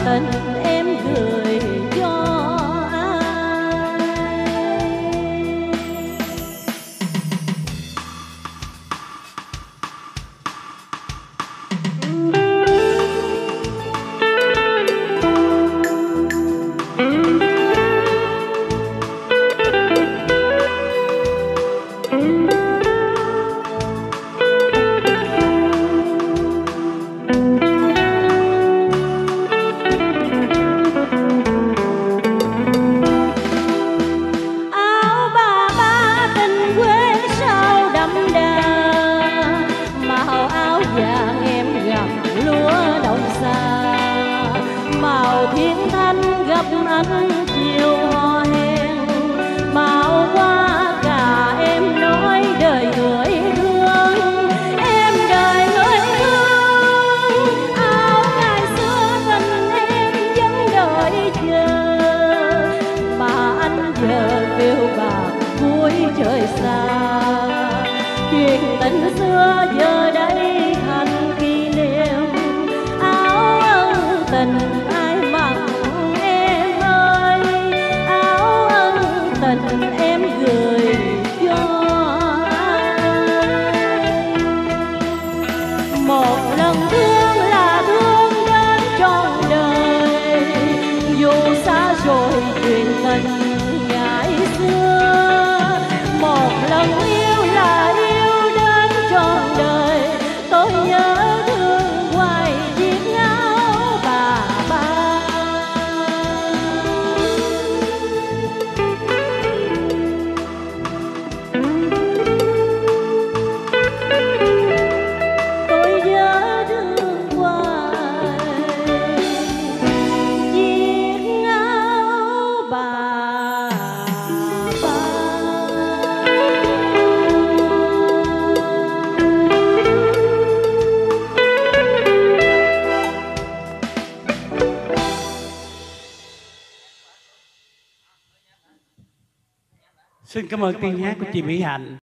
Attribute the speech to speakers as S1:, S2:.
S1: tình em gửi cho ai. Thiên thanh gặp anh chiều hò hẹn, màu hoa cả em nói đời người thương, em đời người thương. Áo ngày xưa tình em vẫn đợi chờ, mà anh giờ phiêu bạc cuối trời xa. Chuyện tình xưa giờ đây thành kỷ niệm, áo ân tình em gửi cho ai. Một lần thương là thương đến trọn đời, dù xa rồi chuyện tình ngày xưa. Một lần yêu là yêu đến trọn đời, tôi nhớ thương hoài chiếc áo bà ba.
S2: Xin cảm ơn tiếng hát của chị Mỹ Hạnh.